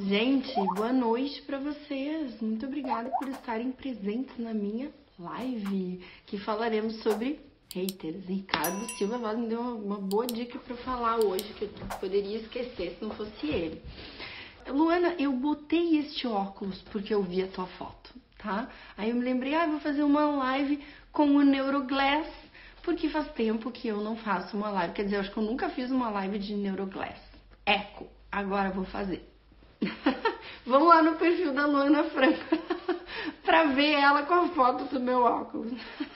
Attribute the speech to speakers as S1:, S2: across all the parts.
S1: Gente, boa noite para vocês. Muito obrigada por estarem presentes na minha live, que falaremos sobre haters. Ricardo Silva Vaz me deu uma boa dica para falar hoje, que eu poderia esquecer se não fosse ele. Luana, eu botei este óculos porque eu vi a tua foto, tá? Aí eu me lembrei, vou fazer uma live com o Neuroglass, porque faz tempo que eu não faço uma live. Quer dizer, eu acho que eu nunca fiz uma live de Neuroglass. Eco, agora eu vou fazer. Vamos lá no perfil da Luana Franco pra ver ela com a foto do meu óculos.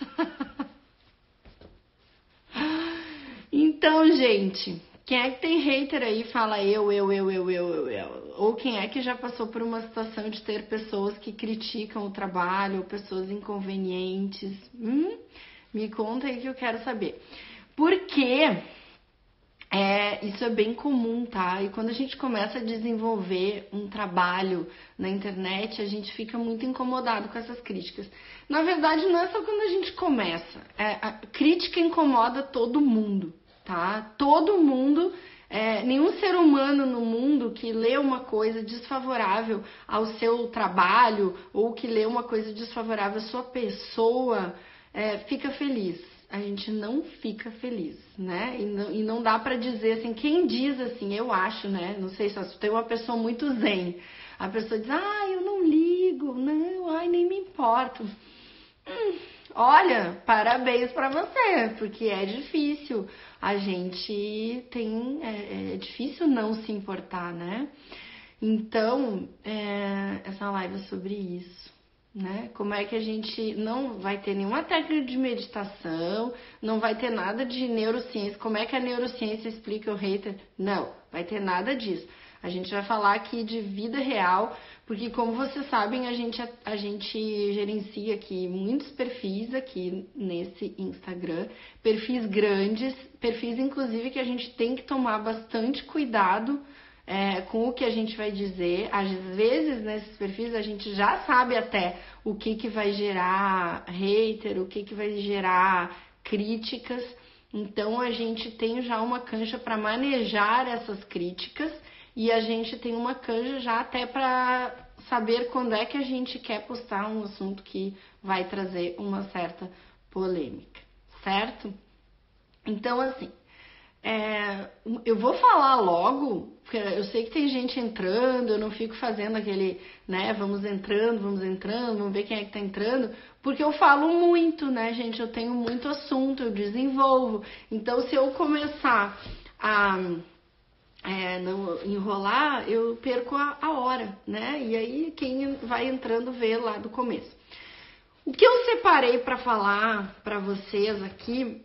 S1: Então, gente, quem é que tem hater aí? Fala eu. Ou quem é que já passou por uma situação de ter pessoas que criticam o trabalho, ou pessoas inconvenientes? Me conta aí que eu quero saber. Porque isso é bem comum, tá? E quando a gente começa a desenvolver um trabalho na internet, a gente fica muito incomodado com essas críticas. Na verdade, não é só quando a gente começa. A crítica incomoda todo mundo, tá? Todo mundo, nenhum ser humano no mundo que lê uma coisa desfavorável ao seu trabalho ou que lê uma coisa desfavorável à sua pessoa, fica feliz. A gente não fica feliz, né? E não dá pra dizer assim, quem diz assim, eu acho, né? Não sei se tem uma pessoa muito zen. A pessoa diz, eu não ligo, não, nem me importo. Olha, parabéns pra você, porque é difícil. A gente tem, é difícil não se importar, né? Então, essa live é sobre isso. Né? Como é que a gente não vai ter nenhuma técnica de meditação, não vai ter nada de neurociência. Como é que a neurociência explica o hater? Não, vai ter nada disso. A gente vai falar aqui de vida real, porque como vocês sabem, a gente gerencia aqui muitos perfis aqui nesse Instagram, perfis grandes, perfis inclusive que a gente tem que tomar bastante cuidado com o que a gente vai dizer. Às vezes nesses perfis a gente já sabe até o que vai gerar hater, o que vai gerar críticas. Então a gente tem já uma cancha para manejar essas críticas e a gente tem uma cancha já até para saber quando é que a gente quer postar um assunto que vai trazer uma certa polêmica, certo? Então assim, eu vou falar logo, porque eu sei que tem gente entrando, eu não fico fazendo aquele, né, vamos entrando, vamos ver quem é que tá entrando, porque eu falo muito, né, gente, eu tenho muito assunto, eu desenvolvo. Então, se eu começar a não enrolar, eu perco a hora, né, e aí quem vai entrando vê lá do começo. O que eu separei para falar para vocês aqui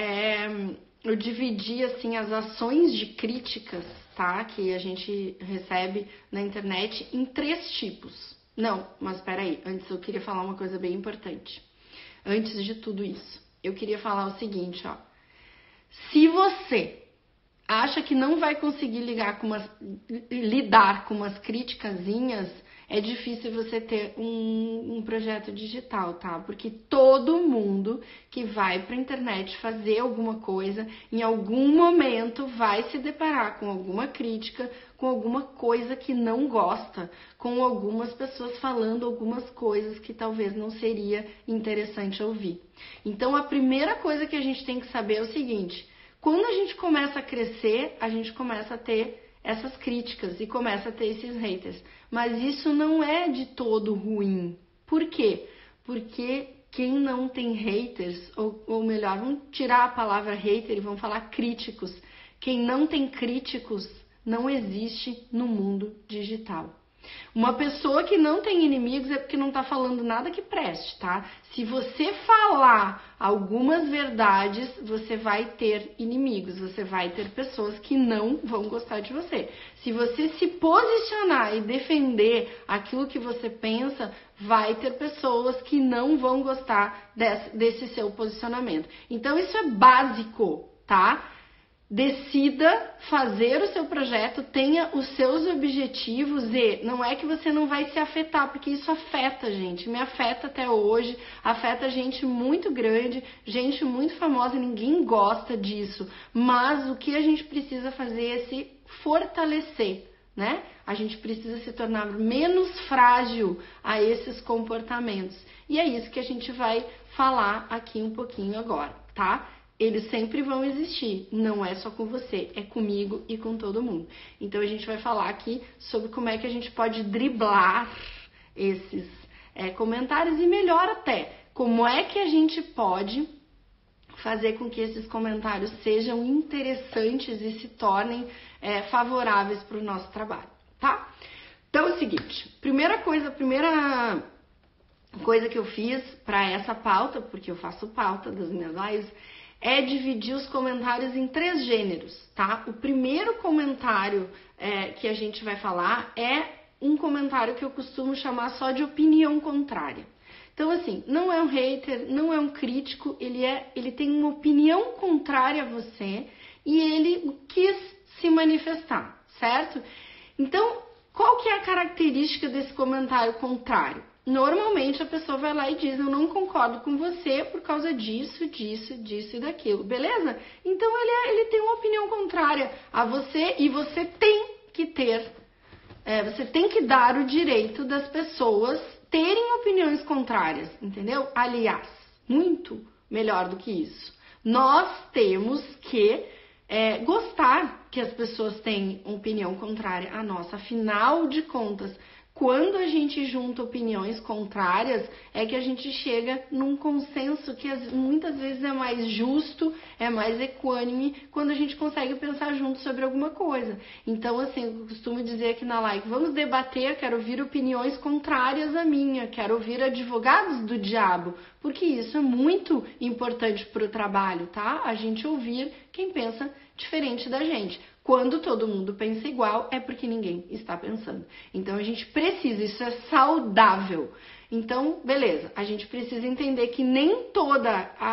S1: eu dividi assim as ações de críticas, tá? Que a gente recebe na internet em 3 tipos. Não, mas peraí, antes eu queria falar uma coisa bem importante. Antes de tudo isso, eu queria falar o seguinte, ó. Se você acha que não vai conseguir lidar com umas criticazinhas, é difícil você ter um projeto digital, tá? Porque todo mundo que vai pra internet fazer alguma coisa, em algum momento vai se deparar com alguma crítica, com alguma coisa que não gosta, com algumas pessoas falando algumas coisas que talvez não seria interessante ouvir. Então, a primeira coisa que a gente tem que saber é o seguinte: quando a gente começa a crescer, a gente começa a ter essas críticas e começa a ter esses haters. Mas isso não é de todo ruim. Por quê? Porque quem não tem haters, ou melhor, vamos tirar a palavra hater e vamos falar críticos. Quem não tem críticos não existe no mundo digital. Uma pessoa que não tem inimigos é porque não tá falando nada que preste, tá? Se você falar algumas verdades, você vai ter inimigos, você vai ter pessoas que não vão gostar de você. Se você se posicionar e defender aquilo que você pensa, vai ter pessoas que não vão gostar desse seu posicionamento. Então isso é básico, tá? Decida fazer o seu projeto, tenha os seus objetivos e não é que você não vai se afetar, porque isso afeta, gente. Me afeta até hoje, afeta gente muito grande, gente muito famosa, ninguém gosta disso. Mas o que a gente precisa fazer é se fortalecer, né? A gente precisa se tornar menos frágil a esses comportamentos. E é isso que a gente vai falar aqui um pouquinho agora, tá? Eles sempre vão existir, não é só com você, é comigo e com todo mundo. Então a gente vai falar aqui sobre como é que a gente pode driblar esses comentários e melhor até, como é que a gente pode fazer com que esses comentários sejam interessantes e se tornem favoráveis para o nosso trabalho, tá? Então é o seguinte, primeira coisa que eu fiz para essa pauta, porque eu faço pauta das minhas lives, é dividir os comentários em 3 gêneros, tá? O primeiro comentário que a gente vai falar é um comentário que eu costumo chamar só de opinião contrária. Então, assim, não é um hater, não é um crítico, ele tem uma opinião contrária a você e ele quis se manifestar, certo? Então, qual que é a característica desse comentário contrário? Normalmente a pessoa vai lá e diz, eu não concordo com você por causa disso, disso, disso e daquilo, beleza? Então ele tem uma opinião contrária a você e você tem que dar o direito das pessoas terem opiniões contrárias, entendeu? Aliás, muito melhor do que isso. Nós temos que gostar que as pessoas tenham opinião contrária a nossa, afinal de contas, quando a gente junta opiniões contrárias, é que a gente chega num consenso que muitas vezes é mais justo, é mais equânime, quando a gente consegue pensar junto sobre alguma coisa. Então, assim, eu costumo dizer aqui na live, vamos debater, quero ouvir opiniões contrárias à minha, quero ouvir advogados do diabo, porque isso é muito importante para o trabalho, tá? A gente ouvir quem pensa diferente da gente. Quando todo mundo pensa igual, é porque ninguém está pensando. Então, a gente precisa, isso é saudável. Então, beleza, a gente precisa entender que nem toda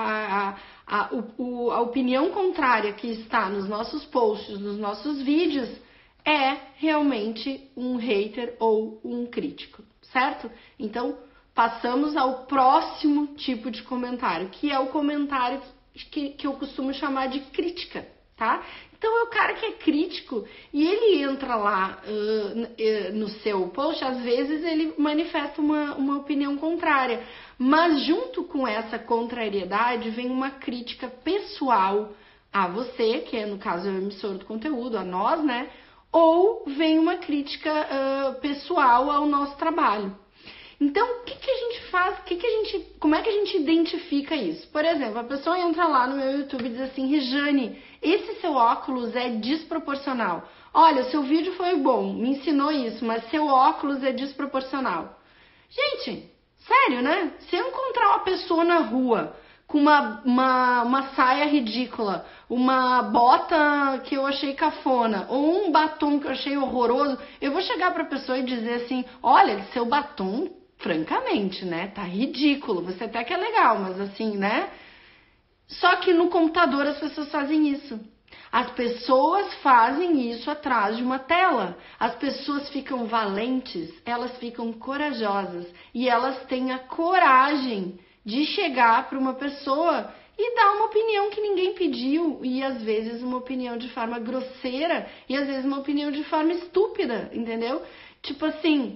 S1: a opinião contrária que está nos nossos posts, nos nossos vídeos, é realmente um hater ou um crítico, certo? Então, passamos ao próximo tipo de comentário, que é o comentário que eu costumo chamar de crítica, tá? Então, é o cara que é crítico e ele entra lá no seu post, às vezes ele manifesta uma opinião contrária, mas junto com essa contrariedade vem uma crítica pessoal a você, que é no caso o emissor do conteúdo, a nós, né? Ou vem uma crítica pessoal ao nosso trabalho. Então, o que a gente faz? Como é que a gente identifica isso? Por exemplo, a pessoa entra lá no meu YouTube e diz assim, Rejane, esse seu óculos é desproporcional. Olha, o seu vídeo foi bom, me ensinou isso, mas seu óculos é desproporcional. Gente, sério, né? Se eu encontrar uma pessoa na rua com uma saia ridícula, uma bota que eu achei cafona, ou um batom que eu achei horroroso, eu vou chegar para a pessoa e dizer assim, olha, seu batom, francamente, né, tá ridículo, você até que é legal, mas assim, né? Só que no computador as pessoas fazem isso. As pessoas fazem isso atrás de uma tela. As pessoas ficam valentes, elas ficam corajosas e elas têm a coragem de chegar para uma pessoa e dar uma opinião que ninguém pediu e às vezes uma opinião de forma grosseira e às vezes uma opinião de forma estúpida, entendeu? Tipo assim,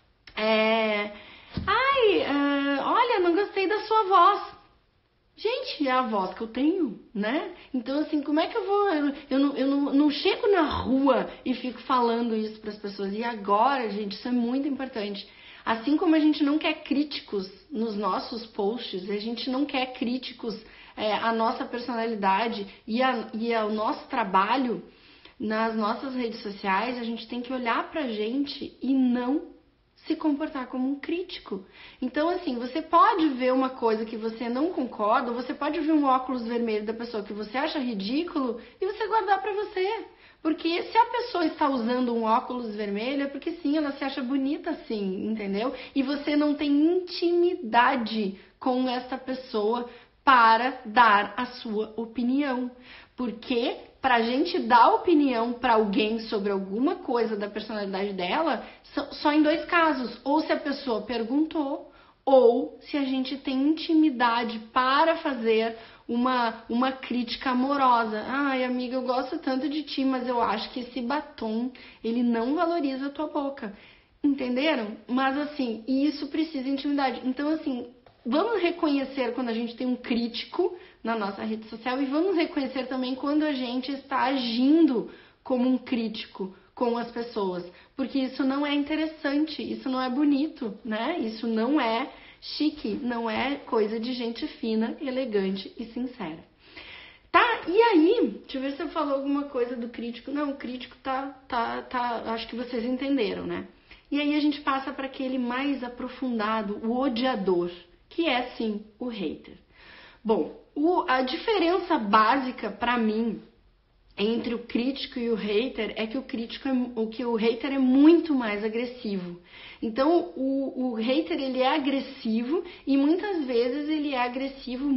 S1: olha, não gostei da sua voz. Gente, é a voz que eu tenho, né? Então, assim, como é que eu vou... Eu não chego na rua e fico falando isso para as pessoas. E agora, gente, isso é muito importante. Assim como a gente não quer críticos nos nossos posts, a gente não quer críticos à nossa personalidade e ao nosso trabalho nas nossas redes sociais, a gente tem que olhar pra gente e não se comportar como um crítico. Então, assim, você pode ver uma coisa que você não concorda, você pode ver um óculos vermelho da pessoa que você acha ridículo e você guardar pra você. Porque se a pessoa está usando um óculos vermelho, é porque sim, ela se acha bonita assim, entendeu? E você não tem intimidade com essa pessoa para dar a sua opinião. Porque para a gente dar opinião para alguém sobre alguma coisa da personalidade dela, só em 2 casos. Ou se a pessoa perguntou, ou se a gente tem intimidade para fazer uma crítica amorosa. Ai, amiga, eu gosto tanto de ti, mas eu acho que esse batom, ele não valoriza a tua boca. Entenderam? Mas assim, isso precisa de intimidade. Então, assim, vamos reconhecer quando a gente tem um crítico na nossa rede social e vamos reconhecer também quando a gente está agindo como um crítico com as pessoas. Porque isso não é interessante, isso não é bonito, né? Isso não é chique, não é coisa de gente fina, elegante e sincera. Tá, e aí, deixa eu ver se eu falo alguma coisa do crítico. Não, o crítico acho que vocês entenderam, né? E aí a gente passa para aquele mais aprofundado, o odiador, que é sim o hater. Bom, a diferença básica para mim entre o crítico e o hater é que o hater é muito mais agressivo. Então, o hater, ele é agressivo e muitas vezes ele é agressivo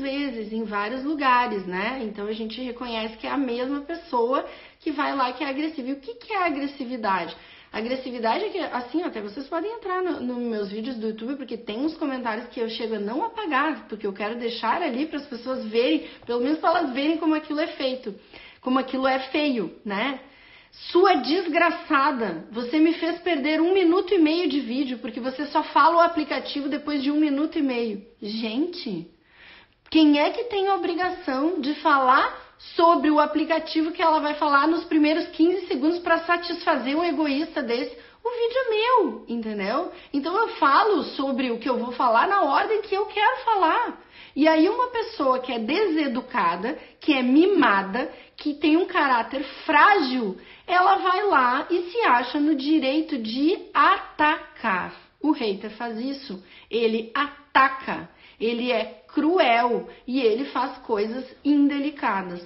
S1: em vários lugares, né? Então, a gente reconhece que é a mesma pessoa que vai lá que é agressiva. E o que é a agressividade? A agressividade é que, assim, até vocês podem entrar nos meus vídeos do YouTube, porque tem uns comentários que eu chego a não apagar, porque eu quero deixar ali para as pessoas verem, pelo menos para elas verem como aquilo é feito. Como aquilo é feio, né? Sua desgraçada, você me fez perder 1 minuto e meio de vídeo porque você só fala o aplicativo depois de 1 minuto e meio. Gente, quem é que tem a obrigação de falar sobre o aplicativo que ela vai falar nos primeiros 15 segundos para satisfazer um egoísta desse? O vídeo é meu, entendeu? Então eu falo sobre o que eu vou falar na ordem que eu quero falar. E aí uma pessoa que é deseducada, que é mimada, que tem um caráter frágil, ela vai lá e se acha no direito de atacar. O hater faz isso, ele ataca, ele é cruel e ele faz coisas indelicadas.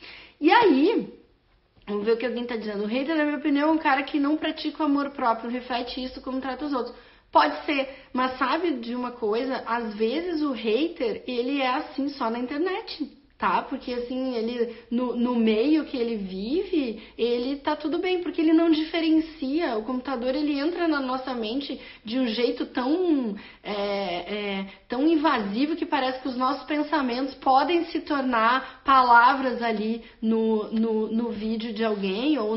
S1: E aí, vamos ver o que alguém está dizendo. O hater, na minha opinião, é um cara que não pratica o amor próprio, reflete isso como trata os outros. Pode ser, mas sabe de uma coisa? Às vezes o hater, ele é assim só na internet, tá? Porque assim, ele no meio que ele vive, ele tá tudo bem, porque ele não diferencia. O computador, ele entra na nossa mente de um jeito tão invasivo que parece que os nossos pensamentos podem se tornar palavras ali no vídeo de alguém ou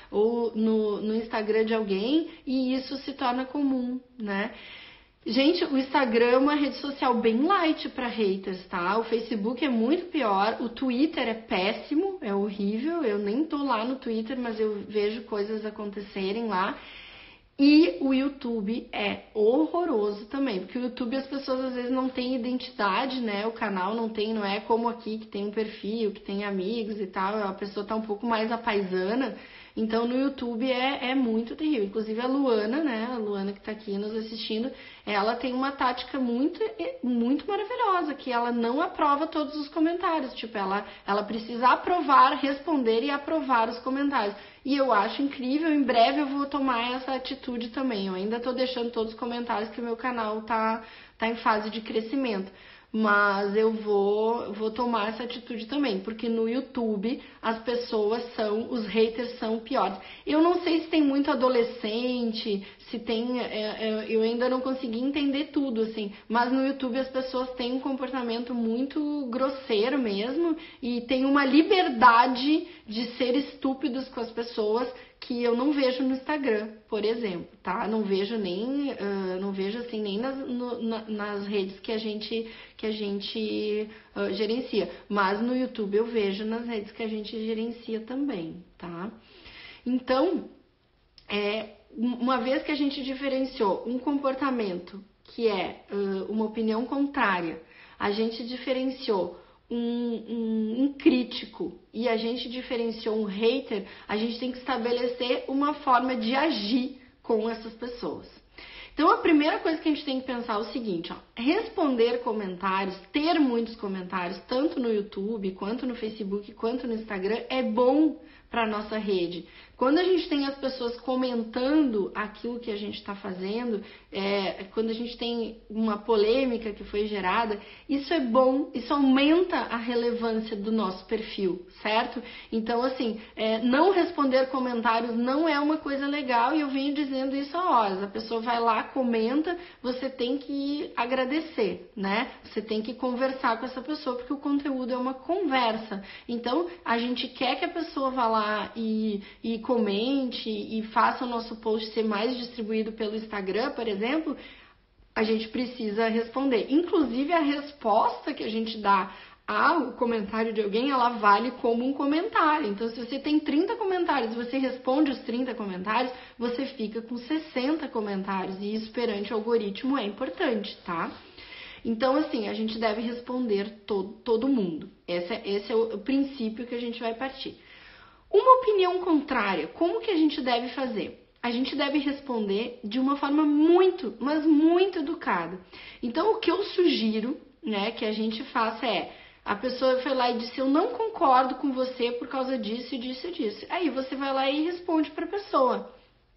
S1: no Instagram de alguém, e isso se torna comum, né? Gente, o Instagram é uma rede social bem light para haters, tá? O Facebook é muito pior, o Twitter é péssimo, é horrível, eu nem tô lá no Twitter, mas eu vejo coisas acontecerem lá. E o YouTube é horroroso também, porque o YouTube as pessoas às vezes não têm identidade, né? O canal não é como aqui que tem um perfil, que tem amigos e tal, a pessoa tá um pouco mais apaisana. Então no YouTube é muito terrível. Inclusive a Luana, né? A Luana que tá aqui nos assistindo, ela tem uma tática muito maravilhosa, que ela não aprova todos os comentários. Tipo, ela precisa aprovar, responder e aprovar os comentários. E eu acho incrível, em breve eu vou tomar essa atitude também. Eu ainda tô deixando todos os comentários que o meu canal tá em fase de crescimento. Mas eu vou tomar essa atitude também, porque no YouTube as pessoas os haters são piores. Eu não sei se tem muito adolescente, se tem, eu ainda não consegui entender tudo, assim, mas no YouTube as pessoas têm um comportamento muito grosseiro mesmo e tem uma liberdade de ser estúpidos com as pessoas que eu não vejo no Instagram, por exemplo, tá? Não vejo assim nem nas redes que a gente gerencia, mas no YouTube eu vejo nas redes que a gente gerencia também, tá? Então, uma vez que a gente diferenciou um comportamento que é uma opinião contrária, a gente diferenciou um crítico e a gente diferenciou um hater, a gente tem que estabelecer uma forma de agir com essas pessoas. Então, a primeira coisa que a gente tem que pensar é o seguinte, ó, responder comentários, ter muitos comentários, tanto no YouTube, quanto no Facebook, quanto no Instagram, é bom para a nossa rede. Quando a gente tem as pessoas comentando aquilo que a gente está fazendo, quando a gente tem uma polêmica que foi gerada, isso é bom, isso aumenta a relevância do nosso perfil, certo? Então, assim, não responder comentários não é uma coisa legal e eu venho dizendo isso há horas. A pessoa vai lá, comenta, você tem que agradecer, né? Você tem que conversar com essa pessoa, porque o conteúdo é uma conversa. Então, a gente quer que a pessoa vá lá e comente e faça o nosso post ser mais distribuído pelo Instagram, por exemplo, a gente precisa responder. Inclusive, a resposta que a gente dá ao comentário de alguém, ela vale como um comentário. Então, se você tem 30 comentários e você responde os 30 comentários, você fica com 60 comentários. E isso perante o algoritmo é importante, tá? Então, assim, a gente deve responder todo mundo. Esse é o princípio que a gente vai partir. Uma opinião contrária, como que a gente deve fazer? A gente deve responder de uma forma muito, mas muito educada. Então, o que eu sugiro, né, que a gente faça a pessoa foi lá e disse, eu não concordo com você por causa disso e disso e disso. Aí você vai lá e responde para a pessoa.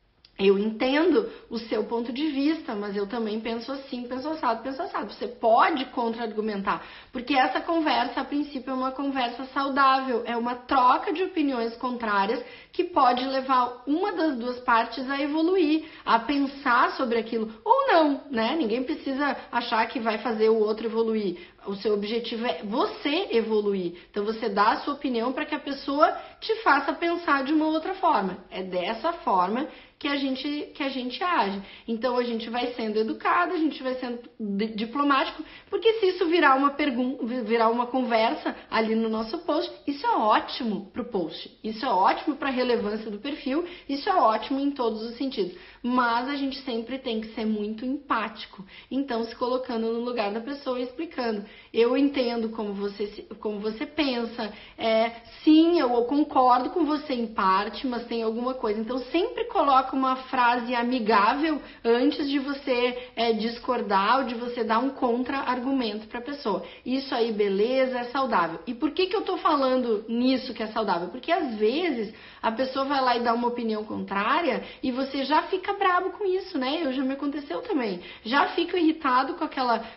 S1: Eu entendo o seu ponto de vista, mas eu também penso assim, penso assado, penso assado. Você pode contra-argumentar, porque essa conversa, a princípio, é uma conversa saudável, é uma troca de opiniões contrárias que pode levar uma das duas partes a evoluir, a pensar sobre aquilo, ou não, né? Ninguém precisa achar que vai fazer o outro evoluir. O seu objetivo é você evoluir. Então, você dá a sua opinião para que a pessoa te faça pensar de uma outra forma. É dessa forma que a gente age. Então, a gente vai sendo educado, a gente vai sendo diplomático, porque se isso virar uma pergunta, virar uma conversa ali no nosso post, isso é ótimo para o post. Isso é ótimo para a relevância do perfil, isso é ótimo em todos os sentidos. Mas a gente sempre tem que ser muito empático. Então, se colocando no lugar da pessoa e explicando. Eu entendo como você pensa. Sim, eu concordo com você em parte, mas tem alguma coisa. Então, sempre coloca uma frase amigável antes de você discordar ou de você dar um contra-argumento para a pessoa. Isso aí, beleza, é saudável. E por que eu estou falando nisso que é saudável? Porque às vezes a pessoa vai lá e dá uma opinião contrária e você já fica bravo com isso, né? Já me aconteceu também. Já fico irritado com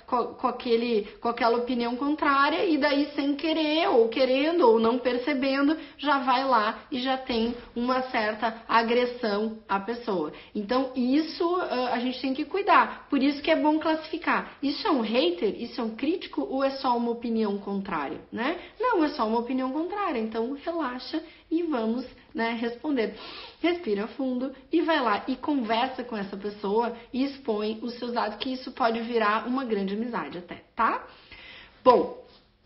S1: aquela opinião contrária e daí sem querer, ou querendo, ou não percebendo, já vai lá e já tem uma certa agressão à pessoa. Então, isso a gente tem que cuidar. Por isso que é bom classificar. Isso é um hater? Isso é um crítico? Ou é só uma opinião contrária, né? Não, é só uma opinião contrária. Então, relaxa e vamos, né, responder. Respira fundo e vai lá e conversa com essa pessoa e expõe os seus dados, que isso pode virar uma grande amizade até, tá? Bom,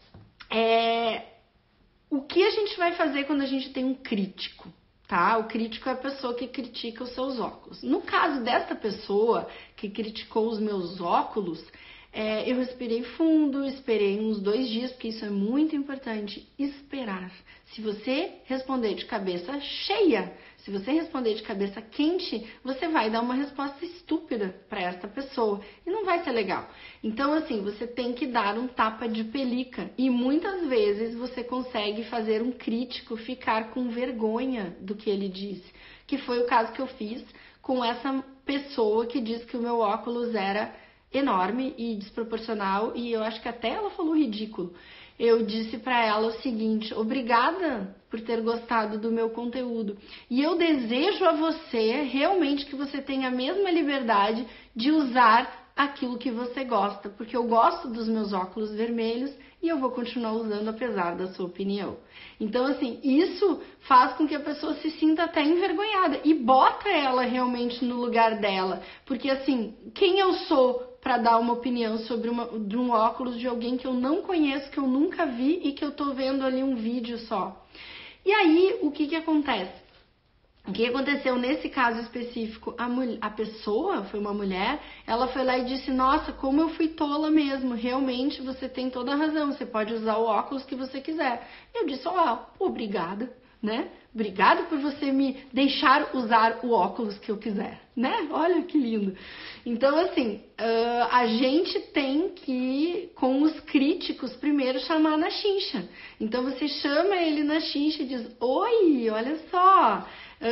S1: o que a gente vai fazer quando a gente tem um crítico? Tá? O crítico é a pessoa que critica os seus óculos. No caso desta pessoa que criticou os meus óculos, eu respirei fundo, esperei uns 2 dias, porque isso é muito importante, esperar. Se você responder de cabeça cheia, se você responder de cabeça quente, você vai dar uma resposta estúpida para esta pessoa e não vai ser legal. Então, assim, você tem que dar um tapa de pelica e muitas vezes você consegue fazer um crítico ficar com vergonha do que ele disse, que foi o caso que eu fiz com essa pessoa que disse que o meu óculos era enorme e desproporcional e eu acho que até ela falou ridículo. Eu disse para ela o seguinte: obrigada por ter gostado do meu conteúdo. E eu desejo a você realmente que você tenha a mesma liberdade de usar aquilo que você gosta, porque eu gosto dos meus óculos vermelhos e eu vou continuar usando apesar da sua opinião. Então, assim, isso faz com que a pessoa se sinta até envergonhada e bota ela realmente no lugar dela, porque assim, quem eu sou para dar uma opinião sobre de um óculos de alguém que eu não conheço, que eu nunca vi e que eu tô vendo ali um vídeo só? E aí, o que acontece? O que aconteceu nesse caso específico? A pessoa, foi uma mulher, ela foi lá e disse: nossa, como eu fui tola mesmo, realmente você tem toda a razão, você pode usar o óculos que você quiser. Eu disse: obrigada, né? Obrigado por você me deixar usar o óculos que eu quiser, né? Olha que lindo. Então, assim, a gente tem que, com os críticos, primeiro chamar na chincha. Então, você chama ele na chincha e diz, oi, olha só,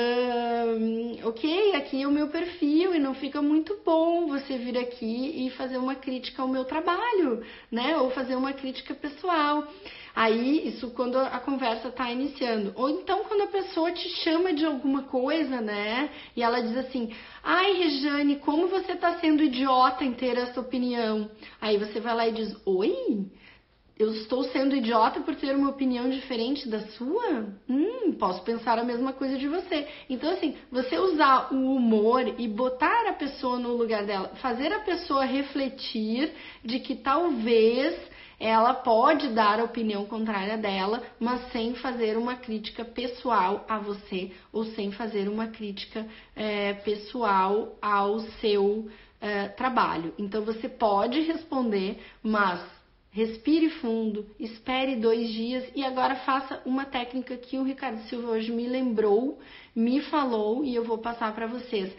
S1: ok, aqui é o meu perfil e não fica muito bom você vir aqui e fazer uma crítica ao meu trabalho, né? Ou fazer uma crítica pessoal. Aí, isso quando a conversa está iniciando. Ou então, quando a pessoa te chama de alguma coisa, né? E ela diz assim, ai, Rejane, como você está sendo idiota em ter essa opinião? Aí você vai lá e diz, oi? Eu estou sendo idiota por ter uma opinião diferente da sua? Posso pensar a mesma coisa de você. Então, assim, você usar o humor e botar a pessoa no lugar dela, fazer a pessoa refletir de que talvez ela pode dar a opinião contrária dela, mas sem fazer uma crítica pessoal a você ou sem fazer uma crítica pessoal ao seu trabalho. Então, você pode responder, mas respire fundo, espere 2 dias e agora faça uma técnica que o Ricardo Silva hoje me lembrou, me falou e eu vou passar para vocês.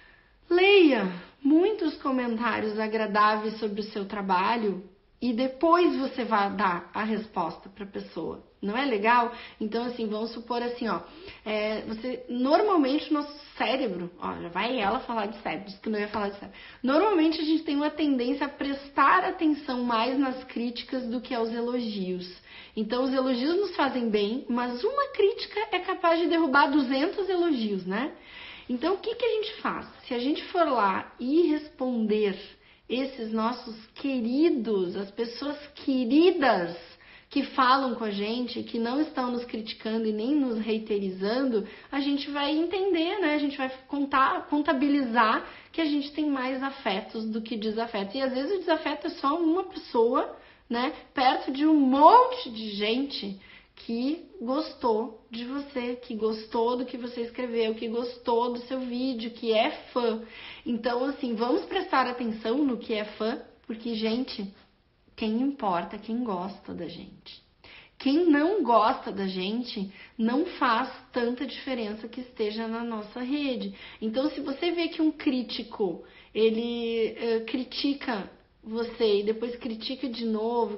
S1: Leia muitos comentários agradáveis sobre o seu trabalho e depois você vai dar a resposta para a pessoa. Não é legal? Então, assim, vamos supor assim, ó, normalmente o nosso cérebro, ó, já vai ela falar de cérebro, disse que não ia falar de cérebro. Normalmente a gente tem uma tendência a prestar atenção mais nas críticas do que aos elogios. Então, os elogios nos fazem bem, mas uma crítica é capaz de derrubar 200 elogios, né? Então, o que a gente faz? Se a gente for lá e responder esses nossos queridos, as pessoas queridas que falam com a gente, que não estão nos criticando e nem nos reiterizando, a gente vai entender, né? A gente vai contabilizar que a gente tem mais afetos do que desafetos. E às vezes o desafeto é só uma pessoa, né? Perto de um monte de gente que gostou de você, que gostou do que você escreveu, que gostou do seu vídeo, que é fã. Então, assim, vamos prestar atenção no que é fã, porque, gente, quem importa é quem gosta da gente. Quem não gosta da gente não faz tanta diferença que esteja na nossa rede. Então, se você vê que um crítico, ele critica você e depois critica de novo,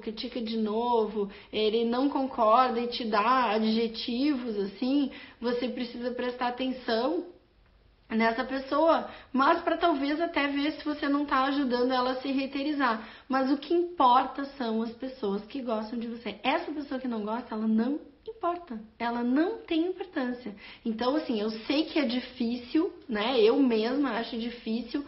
S1: ele não concorda e te dá adjetivos assim, você precisa prestar atenção nessa pessoa, mas para talvez até ver se você não está ajudando ela a se reiterizar. Mas o que importa são as pessoas que gostam de você. Essa pessoa que não gosta, ela não importa, ela não tem importância. Então, assim, eu sei que é difícil, né? Eu mesma acho difícil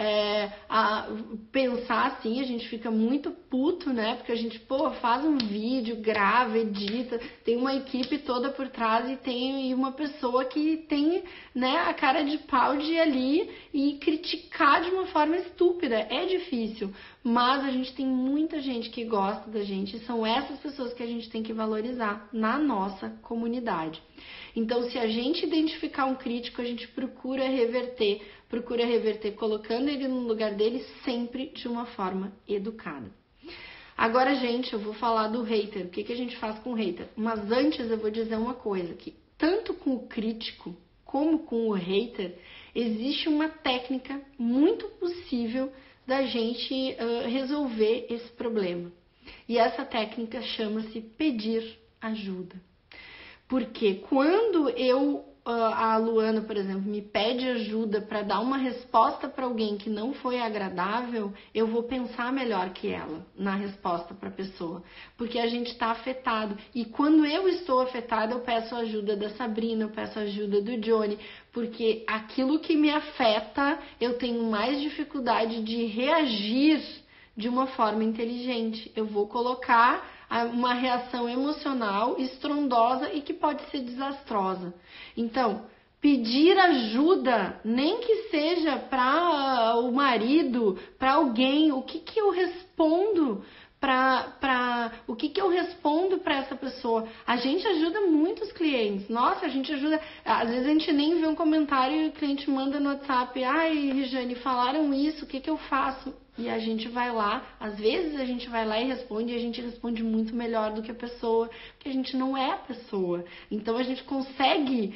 S1: pensar assim, a gente fica muito puto, né? Porque a gente, faz um vídeo, grava, edita, tem uma equipe toda por trás e tem uma pessoa que tem, né, a cara de pau de ir ali e criticar de uma forma estúpida. É difícil, mas a gente tem muita gente que gosta da gente e são essas pessoas que a gente tem que valorizar na nossa comunidade. Então, se a gente identificar um crítico, a gente procura reverter colocando ele no lugar dele sempre de uma forma educada. Agora, gente, eu vou falar do hater. O que a gente faz com o hater? Mas antes eu vou dizer uma coisa, que tanto com o crítico como com o hater, existe uma técnica muito possível da gente resolver esse problema. E essa técnica chama-se pedir ajuda. Porque quando a Luana, por exemplo, me pede ajuda para dar uma resposta para alguém que não foi agradável, eu vou pensar melhor que ela na resposta para a pessoa, porque a gente está afetado. E quando eu estou afetada, eu peço ajuda da Sabrina, eu peço ajuda do Johnny, porque aquilo que me afeta, eu tenho mais dificuldade de reagir de uma forma inteligente. Eu vou colocar uma reação emocional estrondosa e que pode ser desastrosa. Então, pedir ajuda, nem que seja para o marido, para alguém, o que eu respondo o que eu respondo para essa pessoa? A gente ajuda muitos clientes. Nossa, a gente ajuda. Às vezes a gente nem vê um comentário e o cliente manda no WhatsApp: ai, Rejane, falaram isso, o que eu faço? E a gente vai lá, às vezes a gente vai lá e responde, e a gente responde muito melhor do que a pessoa, porque a gente não é a pessoa. Então a gente consegue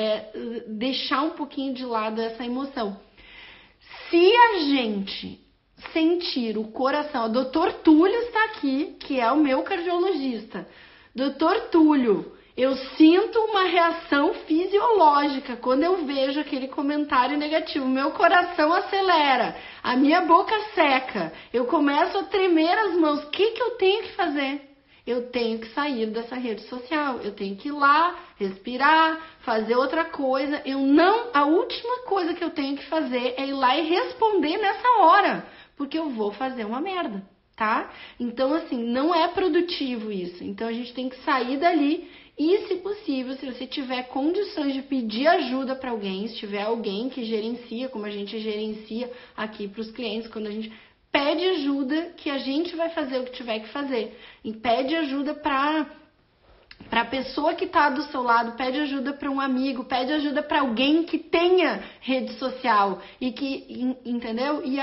S1: deixar um pouquinho de lado essa emoção. Se a gente sentir o coração, o Dr. Túlio está aqui, que é o meu cardiologista. Dr. Túlio, eu sinto uma reação fisiológica quando eu vejo aquele comentário negativo. Meu coração acelera, a minha boca seca, eu começo a tremer as mãos. O que eu tenho que fazer? Eu tenho que sair dessa rede social, eu tenho que ir lá, respirar, fazer outra coisa. A última coisa que eu tenho que fazer é ir lá e responder nessa hora, porque eu vou fazer uma merda, tá? Então, assim, não é produtivo isso. Então, a gente tem que sair dali e, se possível, se você tiver condições de pedir ajuda para alguém, se tiver alguém que gerencia, como a gente gerencia aqui para os clientes, quando a gente pede ajuda, que a gente vai fazer o que tiver que fazer. E pede ajuda para a pessoa que está do seu lado, pede ajuda para um amigo, pede ajuda para alguém que tenha rede social e que, entendeu? E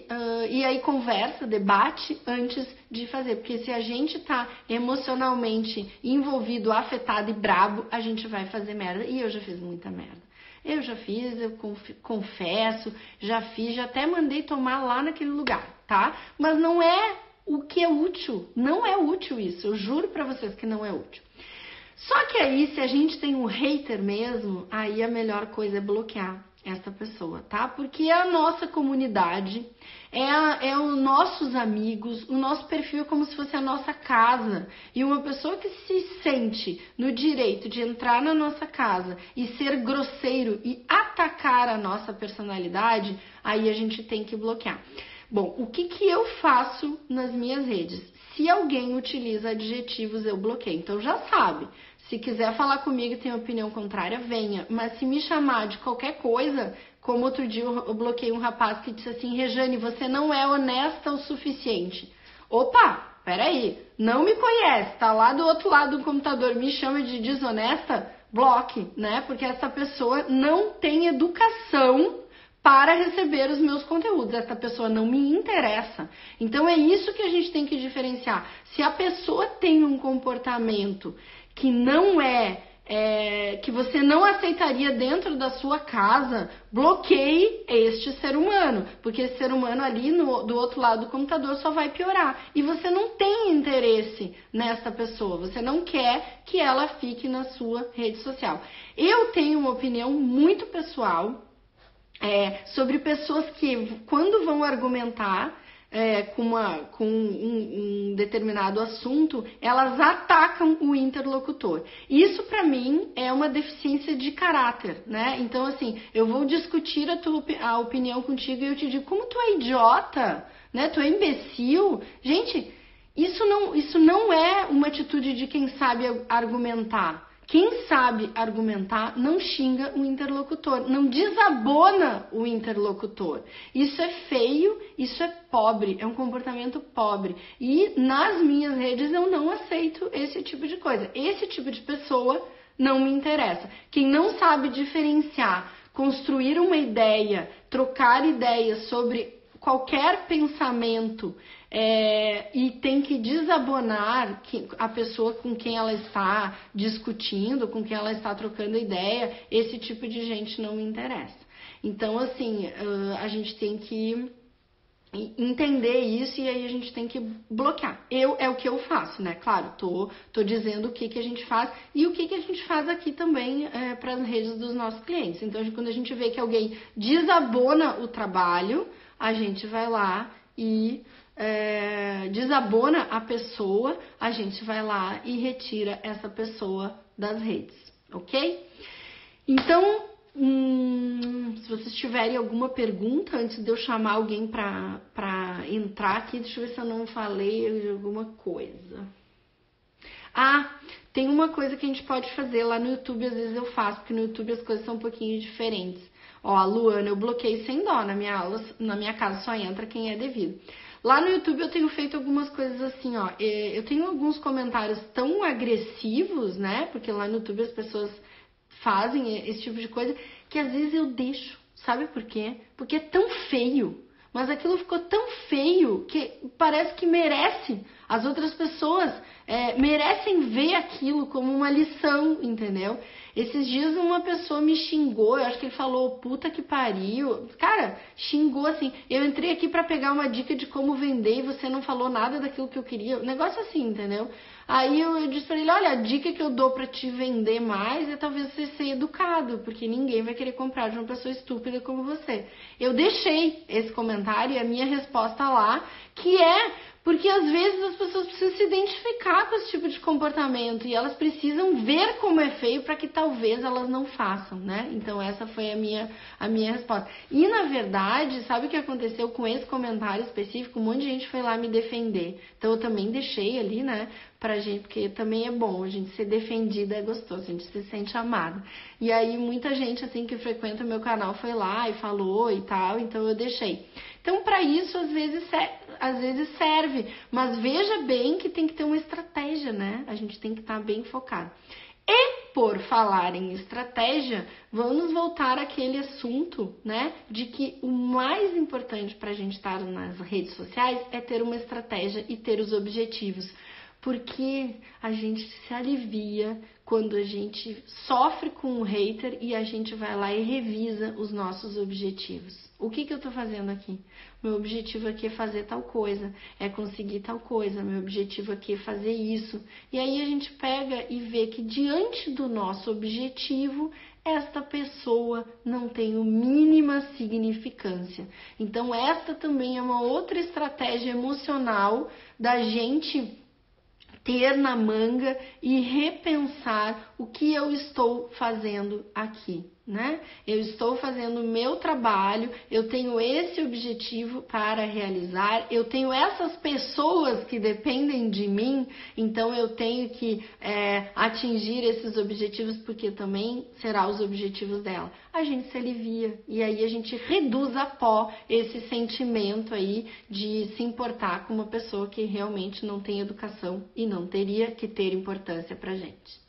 S1: aí conversa, debate antes de fazer, porque se a gente tá emocionalmente envolvido, afetado e brabo, a gente vai fazer merda. E eu já fiz muita merda. Eu já fiz, eu confesso, já até mandei tomar lá naquele lugar, tá? Mas não é o que é útil, não é útil isso, eu juro pra vocês que não é útil. Só que aí, se a gente tem um hater mesmo, aí a melhor coisa é bloquear essa pessoa, tá? Porque é a nossa comunidade, é os nossos amigos, o nosso perfil é como se fosse a nossa casa. E uma pessoa que se sente no direito de entrar na nossa casa e ser grosseiro e atacar a nossa personalidade, aí a gente tem que bloquear. Bom, o que eu faço nas minhas redes? Se alguém utiliza adjetivos, eu bloqueio. Então já sabe. Se quiser falar comigo e tem opinião contrária, venha. Mas se me chamar de qualquer coisa, como outro dia eu bloqueei um rapaz que disse assim: Rejane, você não é honesta o suficiente. Opa, peraí, não me conhece, tá lá do outro lado do computador, me chama de desonesta, bloque, né? Porque essa pessoa não tem educação para receber os meus conteúdos. Essa pessoa não me interessa. Então é isso que a gente tem que diferenciar. Se a pessoa tem um comportamento que não que você não aceitaria dentro da sua casa, bloqueie este ser humano, porque esse ser humano ali do outro lado do computador só vai piorar. E você não tem interesse nessa pessoa, você não quer que ela fique na sua rede social. Eu tenho uma opinião muito pessoal sobre pessoas que, quando vão argumentar com um determinado assunto, elas atacam o interlocutor. Isso, para mim, é uma deficiência de caráter, né? Então, assim, eu vou discutir a opinião contigo e eu te digo, como tu é idiota, né? Tu é imbecil. Gente, isso não é uma atitude de quem sabe argumentar. Quem sabe argumentar não xinga o interlocutor, não desabona o interlocutor. Isso é feio, isso é pobre, é um comportamento pobre. E nas minhas redes eu não aceito esse tipo de coisa. Esse tipo de pessoa não me interessa. Quem não sabe diferenciar, construir uma ideia, trocar ideias sobre qualquer pensamento e tem que desabonar a pessoa com quem ela está discutindo, com quem ela está trocando ideia, esse tipo de gente não me interessa. Então, assim, a gente tem que entender isso e aí a gente tem que bloquear. É o que eu faço, né? Claro, tô dizendo o que a gente faz e o que a gente faz aqui também para as redes dos nossos clientes. Então, quando a gente vê que alguém desabona o trabalho, a gente vai lá e desabona a pessoa, a gente vai lá e retira essa pessoa das redes, ok? Então, se vocês tiverem alguma pergunta antes de eu chamar alguém para entrar aqui, deixa eu ver se eu não falei de alguma coisa. Tem uma coisa que a gente pode fazer lá no YouTube, às vezes eu faço, porque no YouTube as coisas são um pouquinho diferentes. Ó, a Luana, eu bloqueei sem dó na minha casa, só entra quem é devido. Lá no YouTube eu tenho feito algumas coisas assim, ó. Eu tenho alguns comentários tão agressivos, né? Porque lá no YouTube as pessoas fazem esse tipo de coisa que às vezes eu deixo. Sabe por quê? Porque é tão feio. mas aquilo ficou tão feio que parece que merece. As outras pessoas merecem ver aquilo como uma lição, entendeu? Esses dias uma pessoa me xingou, eu acho que ele falou, puta que pariu. Cara, xingou assim, eu entrei aqui pra pegar uma dica de como vender e você não falou nada daquilo que eu queria. Um negócio assim, entendeu? Aí eu disse pra ele, olha, a dica que eu dou pra te vender mais é talvez você ser educado, porque ninguém vai querer comprar de uma pessoa estúpida como você. Eu deixei esse comentário e a minha resposta lá, que é porque às vezes as pessoas precisam se identificar com esse tipo de comportamento e elas precisam ver como é feio para que talvez elas não façam, né? Então essa foi a minha resposta. E na verdade, sabe o que aconteceu com esse comentário específico? Um monte de gente foi lá me defender. Então eu também deixei ali, né? Pra gente, porque também é bom, a gente ser defendida é gostoso, a gente se sente amada. E aí muita gente assim que frequenta o meu canal foi lá e falou e tal, então eu deixei. Então para isso às vezes serve, mas veja bem que tem que ter uma estratégia, né? A gente tem que estar bem focado. E por falar em estratégia, vamos voltar àquele assunto, né? De que o mais importante para a gente estar nas redes sociais é ter uma estratégia e ter os objetivos. Porque a gente se alivia quando a gente sofre com um hater e a gente vai lá e revisa os nossos objetivos. O que eu tô fazendo aqui? Meu objetivo aqui é fazer tal coisa, é conseguir tal coisa, meu objetivo aqui é fazer isso. E aí a gente pega e vê que diante do nosso objetivo, esta pessoa não tem a mínima significância. Então esta também é uma outra estratégia emocional da gente ter na manga e repensar o que eu estou fazendo aqui, né? Eu estou fazendo o meu trabalho, eu tenho esse objetivo para realizar, eu tenho essas pessoas que dependem de mim, então eu tenho que atingir esses objetivos porque também será os objetivos dela. A gente se alivia e aí a gente reduz a pó esse sentimento aí de se importar com uma pessoa que realmente não tem educação e não teria que ter importância pra gente.